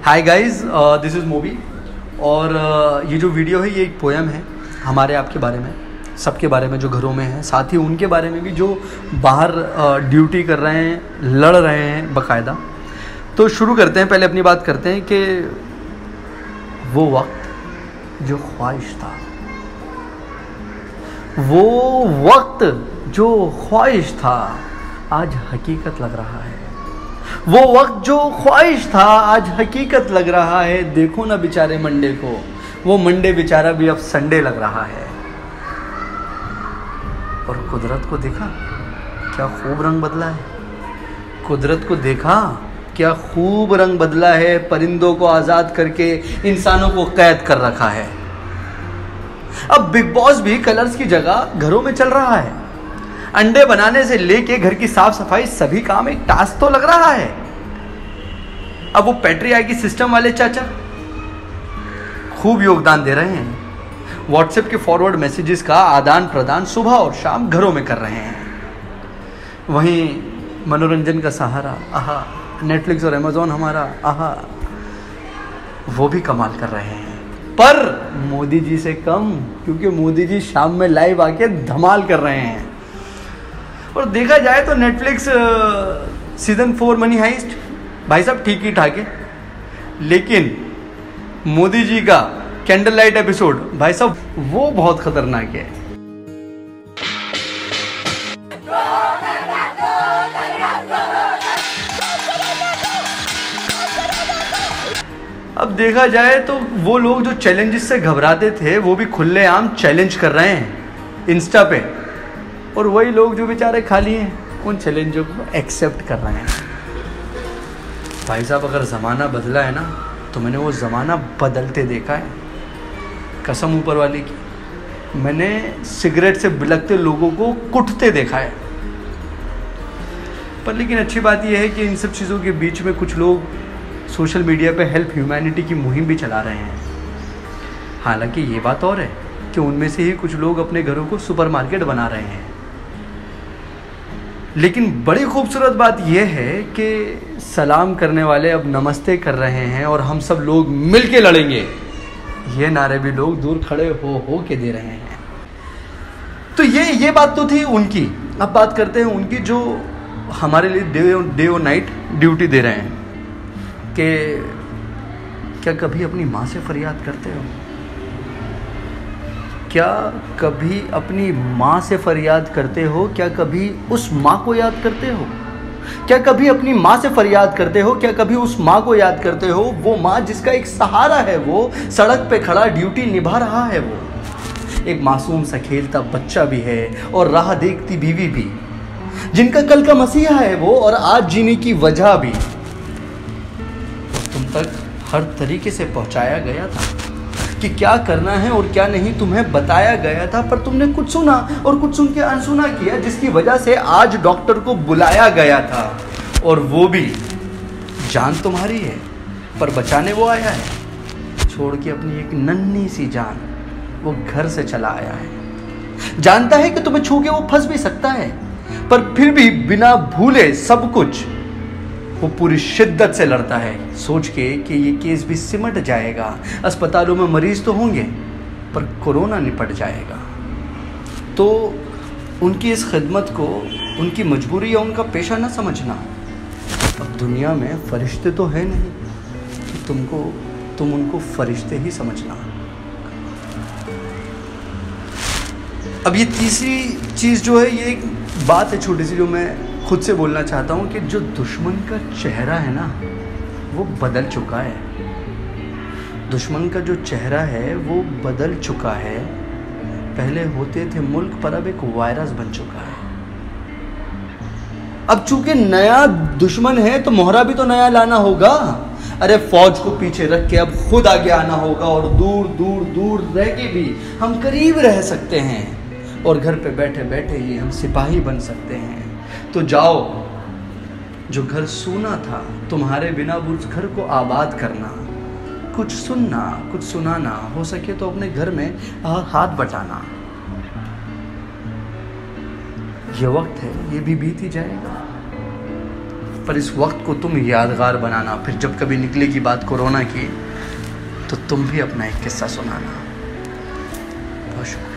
Hi guys, this is Mobi. और ये जो वीडियो है ये एक पोएम है हमारे आपके बारे में, सबके बारे में जो घरों में हैं, साथ ही उनके बारे में भी जो बाहर ड्यूटी कर रहे हैं, लड़ रहे हैं बकायदा। तो शुरू करते हैं, पहले अपनी बात करते हैं कि वो वक्त जो ख्वाहिश था, वो वक्त जो ख्वाहिश था आज हकीकत लग रहा है। वो वक्त जो ख्वाहिश था आज हकीकत लग रहा है। देखो ना बेचारे मंडे को, वो मंडे बेचारा भी अब संडे लग रहा है। और कुदरत को देखा क्या खूब रंग बदला है। कुदरत को देखा क्या खूब रंग बदला है। परिंदों को आज़ाद करके इंसानों को कैद कर रखा है। अब बिग बॉस भी कलर्स की जगह घरों में चल रहा है। अंडे बनाने से लेके घर की साफ सफाई सभी काम एक टास्क तो लग रहा है। अब वो पैट्रियार्की सिस्टम वाले चाचा खूब योगदान दे रहे हैं। व्हाट्सएप के फॉरवर्ड मैसेजेस का आदान प्रदान सुबह और शाम घरों में कर रहे हैं। वहीं मनोरंजन का सहारा आहा, नेटफ्लिक्स और अमेजोन हमारा आहा, वो भी कमाल कर रहे हैं। पर मोदी जी से कम, क्योंकि मोदी जी शाम में लाइव आके धमाल कर रहे हैं। और देखा जाए तो नेटफ्लिक्स सीजन 4 मनी हाइस्ट भाई साहब ठीक ही ठाक है, लेकिन मोदी जी का कैंडल लाइट एपिसोड भाई साहब वो बहुत खतरनाक है। अब देखा जाए तो वो लोग जो चैलेंजेस से घबराते थे वो भी खुलेआम चैलेंज कर रहे हैं इंस्टा पे, और वही लोग जो बेचारे खाली हैं उन चैलेंजों को एक्सेप्ट कर रहे हैं। भाई साहब अगर ज़माना बदला है ना तो मैंने वो ज़माना बदलते देखा है, कसम ऊपर वाले की। मैंने सिगरेट से बिलखते लोगों को कुटते देखा है। पर लेकिन अच्छी बात यह है कि इन सब चीज़ों के बीच में कुछ लोग सोशल मीडिया पे हेल्प ह्यूमैनिटी की मुहिम भी चला रहे हैं। हालांकि ये बात और है कि उनमें से ही कुछ लोग अपने घरों को सुपरमार्केट बना रहे हैं। लेकिन बड़ी खूबसूरत बात यह है कि सलाम करने वाले अब नमस्ते कर रहे हैं और हम सब लोग मिल के लड़ेंगे, ये नारे भी लोग दूर खड़े हो के दे रहे हैं। तो ये बात तो थी उनकी। अब बात करते हैं उनकी जो हमारे लिए डे और नाइट ड्यूटी दे रहे हैं। कि क्या कभी अपनी माँ से फरियाद करते हो? क्या कभी अपनी माँ से फरियाद करते हो? क्या कभी उस माँ को याद करते हो? क्या कभी अपनी माँ से फरियाद करते हो? क्या कभी उस माँ को याद करते हो? वो माँ जिसका एक सहारा है, वो सड़क पे खड़ा ड्यूटी निभा रहा है। वो एक मासूम सा खेलता बच्चा भी है और राह देखती बीवी भी, जिनका कल का मसीहा है वो और आज जीने की वजह भी। तुम तक हर तरीके से पहुंचाया गया था कि क्या करना है और क्या नहीं, तुम्हें बताया गया था, पर तुमने कुछ सुना और कुछ सुन के अनसुना किया, जिसकी वजह से आज डॉक्टर को बुलाया गया था। और वो भी जान तुम्हारी है पर बचाने वो आया है। छोड़ के अपनी एक नन्ही सी जान वो घर से चला आया है। जानता है कि तुम्हें छू के वो फंस भी सकता है, पर फिर भी बिना भूले सब कुछ वो पूरी शिद्दत से लड़ता है, सोच के कि ये केस भी सिमट जाएगा। अस्पतालों में मरीज तो होंगे पर कोरोना निपट जाएगा। तो उनकी इस खिदमत को उनकी मजबूरी या उनका पेशा ना समझना। अब दुनिया में फरिश्ते तो है नहीं कि तुम उनको फरिश्ते ही समझना। अब ये तीसरी चीज़ जो है, ये एक बात है छोटी सी जो मैं खुद से बोलना चाहता हूँ कि जो दुश्मन का चेहरा है ना वो बदल चुका है। दुश्मन का जो चेहरा है वो बदल चुका है। पहले होते थे मुल्क, पर अब एक वायरस बन चुका है। अब चूंकि नया दुश्मन है तो मोहरा भी तो नया लाना होगा। अरे फौज को पीछे रख के अब खुद आगे आना होगा और दूर दूर दूर रह के भी हम करीब रह सकते हैं और घर पे बैठे बैठे ही हम सिपाही बन सकते हैं। तो जाओ, जो घर सूना था तुम्हारे बिना उस घर को आबाद करना, कुछ सुनना कुछ सुनाना, हो सके तो अपने घर में हाथ बटाना। ये वक्त है, ये भी बीत ही जाएगा। पर इस वक्त को तुम यादगार बनाना। फिर जब कभी निकलेगी बात कोरोना की तो तुम भी अपना एक किस्सा सुनाना। बहुत शुक्रिया।